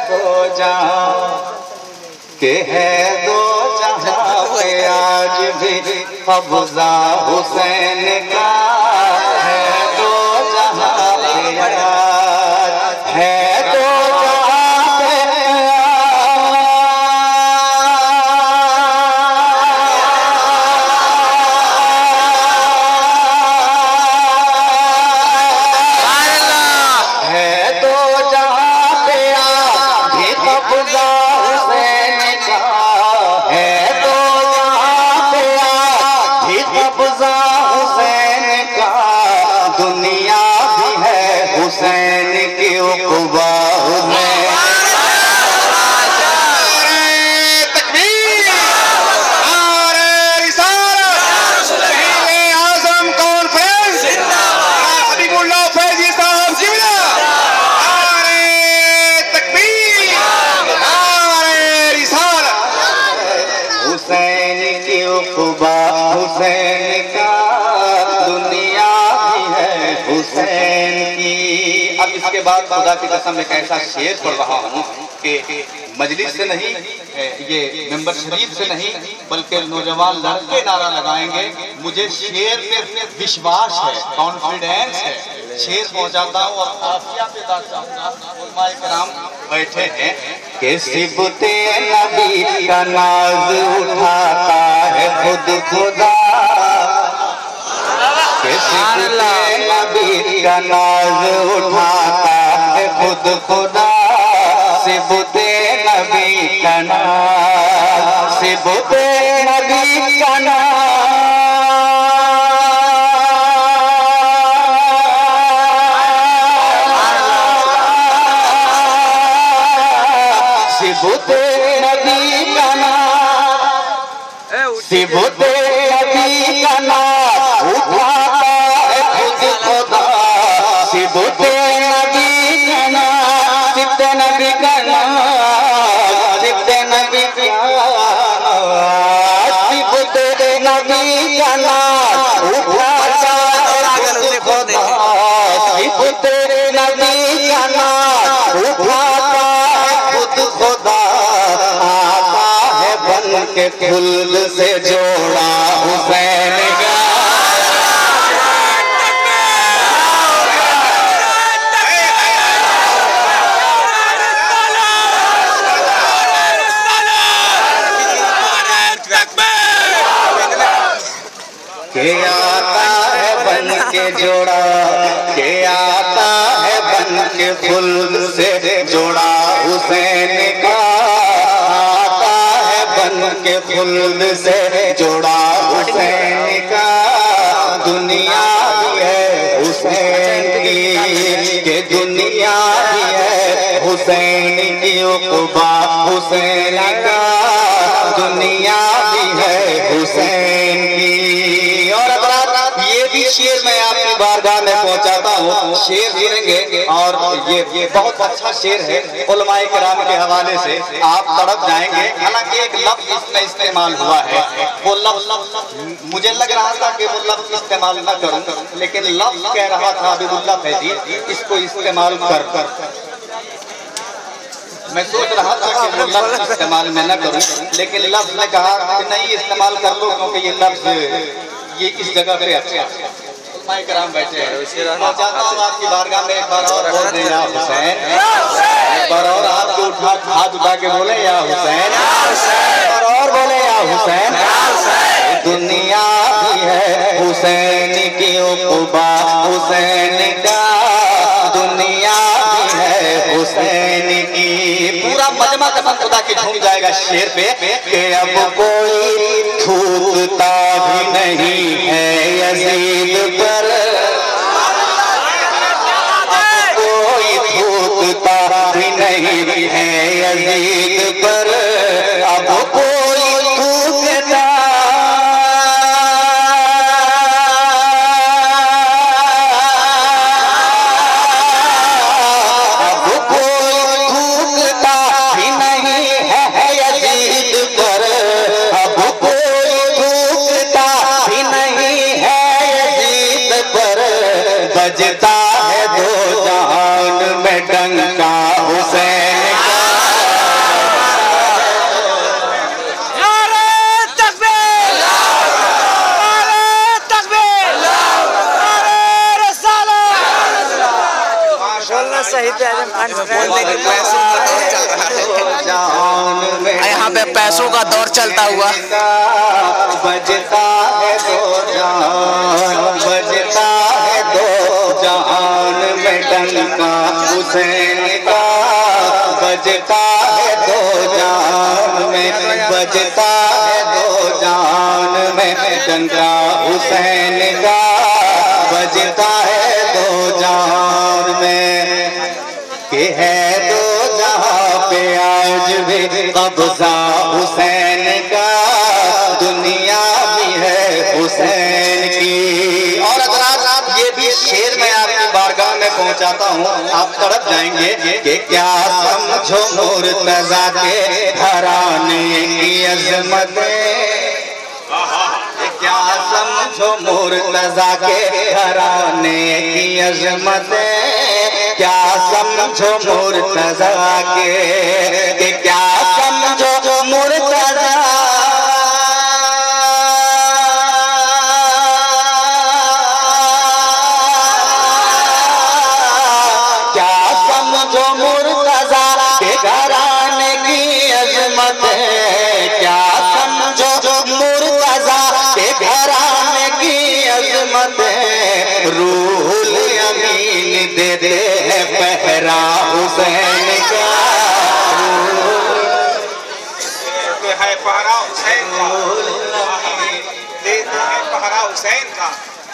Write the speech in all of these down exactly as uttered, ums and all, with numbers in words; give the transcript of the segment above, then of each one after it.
दो जहां के है दो जहां पे आज भी कब्जा हुसैन का है दो जहां पे आज है दो हुसैन का दुनिया भी है हुसैन की। अब इसके बाद खुदा की कसम एक ऐसा शेर पढ़ रहा हूँ कि मजलिस से नहीं, ये मेंबर शरीफ से नहीं, बल्कि नौजवान लड़के नारा लगाएंगे। मुझे शेर पे विश्वास है, कॉन्फिडेंस है, शेर पहुंचाता हूँ और आफिया पे उलमाए किराम बैठे हैं कि सिबते नबी का नाज उठाता है खुद खुदा, कि सिबते नबी का नाज उठाता है खुद खुदा, सिबते नबी का नाज, सिबते नबी का नाज, सिबते नबी का नाम, सिबते नबी का नाम उठाता है खुद खुदा, सिबते नबी का नाम, सिबते नबी का नाम, सिबते नबी का नाम, सिबते नबी का नाम उठाता है खुद खुदा, सिबते नबी का नाम उठाता खुदा, आता है बन के खुल्द से जोड़ा हुसैन का। के आता है बन के जोड़ा, के आता है बन के खुल्द से जोड़ा हुसैन का, आता है बन के खुल्द से जोड़ा हुसैन का, दुनिया भी है हुसैन की, के दुनिया भी है हुसैन की, उक़बा हुसैन का, दुनिया भी है हुसैन की। और अब ये भी शेर मैं आपकी बारगाह में पहुंचाता हूँ, शेर सुनेंगे और ये ये बहुत अच्छा शेर है, उलमाए किराम के हवाले से आप तड़प जाएंगे। हालांकि एक लफ्ज इसमें इस्तेमाल हुआ है, वो लफ्ज मुझे लग रहा था कि वो लफ्ज इस्तेमाल न करूं, लेकिन लफ्ज कह रहा था हबीबुल्लाह फैजी इसको इस्तेमाल कर कर मैं सोच रहा था कि वो लफ्ज इस्तेमाल मैं न करूं, लेकिन लफ्ज ने कहा कि नहीं इस्तेमाल कर लो, क्योंकि ये लफ्ज ये इस जगह पे अच्छा है। कराम बैठे हैं, मैं चाहता हूँ आपकी बारगाह में एक बार और बोल दें या हुसैन, एक बार और आपको उठा हाथ उठा के बोले या हुसैन, एक बार और बोले या हुसैन। दुनिया भी है हुसैन की, उक़बा हुसैन का, दुनिया भी है हुसैन की। पूरा मजमा कसम खुदा की झूम जाएगा शेर पे कि अब कोई थूकता भी नहीं है यजीद पर, अब कोई थूकता भी नहीं है यजीद पर, अब कोई थूकता बजता है दो जहान में डंका हुसैन का। यहाँ पे पैसों का दौर चलता हुआ बजता है दो जहान, बजता है दो जहान में डंका हुसैन का, बजता है दो जहान में, बजता है दो जहान में डंका हुसैन का, बजता है दो जहान में। कि है दो जहां पे आज भी कब्जा हुसैन का, दुनिया भी है हुसैन की। और अगर ये भी शेर मैं आपकी बारगाह में पहुंचाता हूँ, आप तड़प जाएंगे कि क्या समझो मुर्तजा के घराने की अजमत, क्या समझो मुर्तजा के घराने की अजमत, क्या समझो मुर्तजा के, कि क्या समझो मुर्तजा रूहुल अमीन देते हैं पहरा हुसैन का, है पहरा हुसैन का, देते हैं पहरा हुसैन का।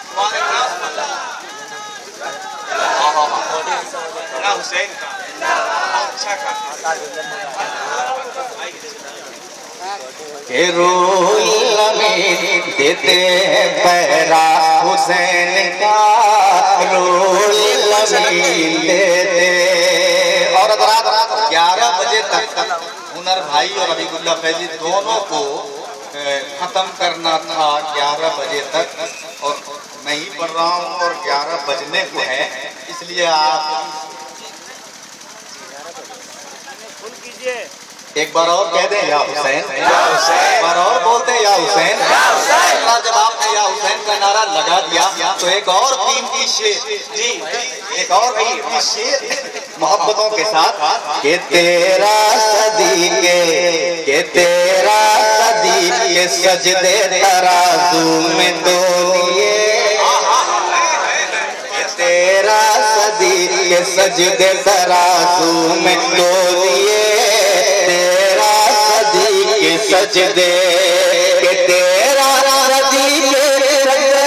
हुसैन का अच्छा का के रूहुल अमीन देते हैं पहरा हुसैन का, रूहुल अमीन देते। और रात ग्यारह बजे तक हुनर भाई और अबीबुल्लाह फैजी दोनों को खत्म करना था ग्यारह बजे तक, और मैं ही पढ़ रहा हूँ और ग्यारह बजने को है, इसलिए आप एक बार और कह दें या हुसैन, एक बार और बोलते हैं या हुसैन। जब आपने या हुसैन का नारा लगा दिया तो एक और कीमती शेर, जी एक और कीमती शेर मोहब्बतों के साथ, के तेरा सदी के, के तेरा सदी के सजदे तराजू में तोलिए, तेरा सदी के सजदे तराजू में तोलिए, तेरा सदी के सजदे, के तेरा सदी के सजदे,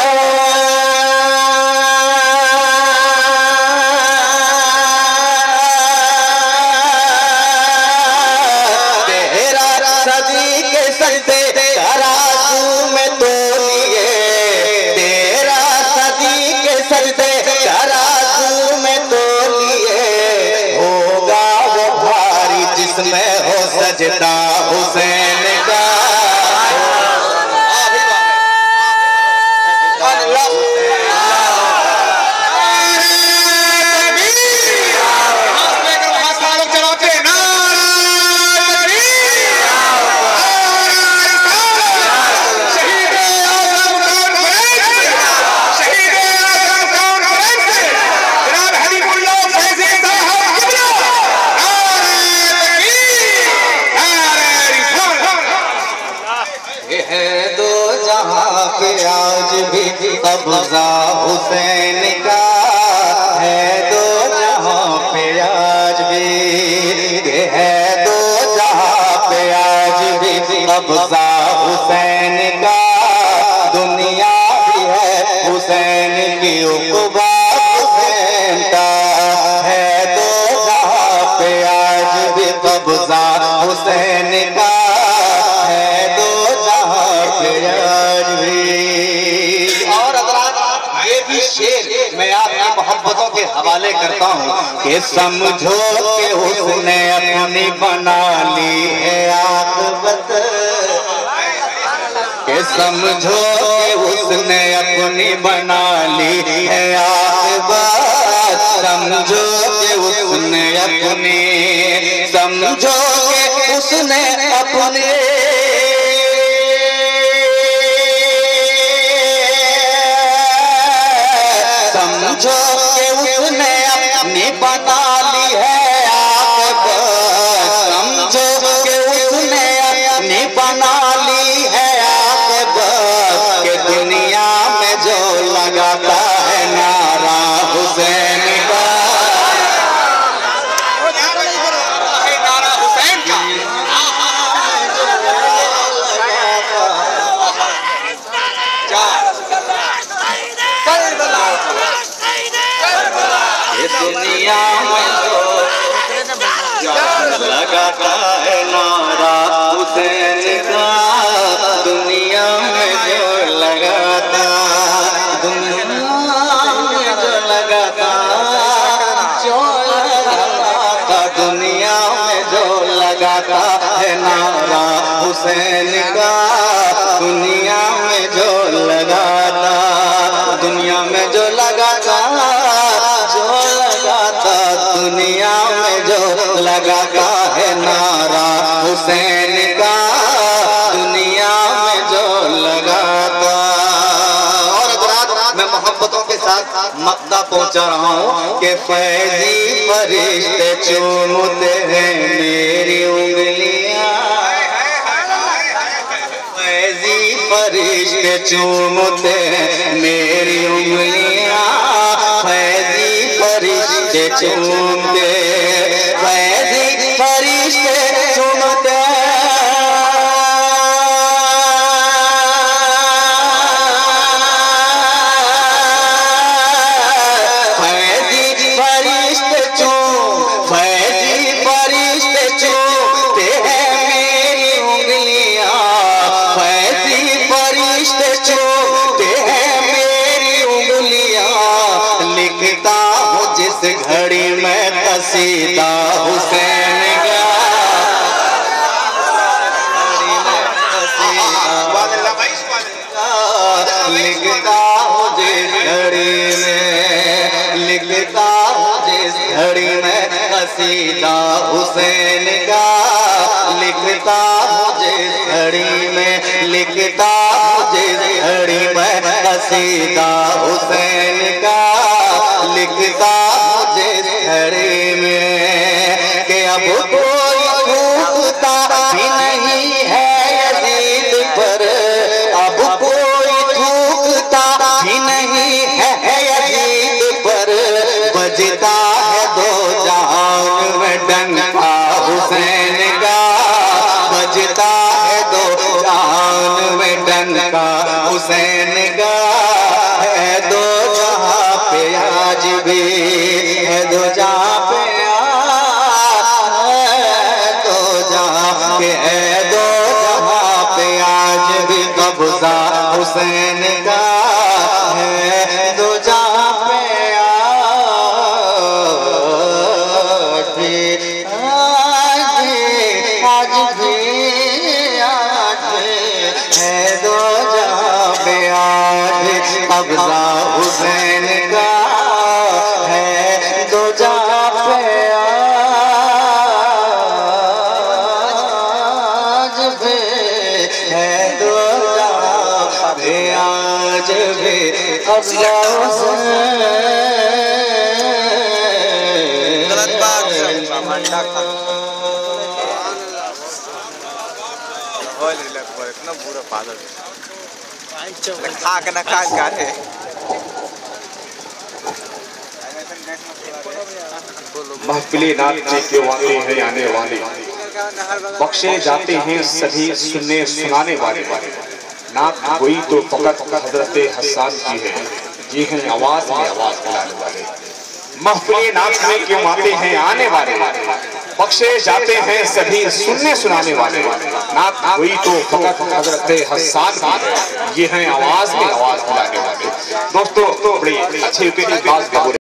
तेरा सदी के सजदे तराजू में तोलिए, तेरा सदी के सजदे तराजू में तोलिए, होगा वो भारी जिसमें हो सजदा हुसैन का। आज भी कब्जा हुसैन का है, दो जहां पे आज भी है, दो जहां पे आज भी कब्जा हुसैन का, दुनिया भी है हुसैन की, उक़बा हुसैन का है, दो जहां पे आज भी कब्जा हुसैन का है, दो जहां पे आज भी। शेर मैं आपकी मोहब्बतों के हवाले करता हूँ कि समझो कि उसने अपनी बना ली है आक़िबत, कि समझो कि उसने अपनी बना ली है आक़िबत, समझो कि उसने अपनी, समझो कि उसने अपने, समझो कि उसने अपनी बना ली लगाता है नारा हुसैन का, दुनिया में जो लगाता, दुनिया में जो लगाता, जो लगाता, दुनिया में जो लगाता है नारा हुसैन का, दुनिया में जो लगाता। मैं मोहब्बतों के साथ मक्का पहुंचा रहा हूँ कि फैजी फरिश्ते चूमते हैं मेरी उंगलियां, फैजी फरिश्ते चूमते हैं मेरी उंगलियां, फैजी फरिश्ते चूमते, फैजी फरिश्ते चूमते, घड़ी में कसीदा हुसैन का, घड़ी में कसीदा लिखता हूँ जिस घड़ी में, लिखता हूँ जिस घड़ी में कसीदा हुसैन का, लिखता हूँ जिस घड़ी में, लिखता हूँ जिस घड़ी में कसीदा हुसैन का, लिखता जिस घड़ी में कि अब कोई थूकता भी नहीं है यजीद पर, अब कोई थूकता भी नहीं है यजीद पर, बजता है दो जहान में डंका हुसैन का, बजता है दो जहान में डंका हुसैन का, है दो जहां पे आज भी, है दो जहां पे है दो जहां पे, है दो जहां पे आज भी कब्जा हुसैन का, है दो जहां पे आज भी, आज भी, आज भी है दो जहां पे आज कब्जा हुसैन का, है दो जहां पे आज भी, है दो जहां पे आज भी कब्जा हुसैन। गलत बात इतना बुरा पागल खा के ना खा है। महफिले नाचने के वाले हैं आने वाले, बख्शे जाते हैं सभी सुनने सुनाने वाले, नात कोई तो फकत हजरत हसन की है, ये हैं आवाज में आवाज मिलाने वाले। महफिले नाचने के आते हैं आने वाले, बख्शे जाते हैं सभी सुनने सुनाने वाले, नात कोई तो फकत हजरत हसन की है, ये हैं आवाज में आवाज मिलाने वाले। दोस्तों बड़ी अच्छी बात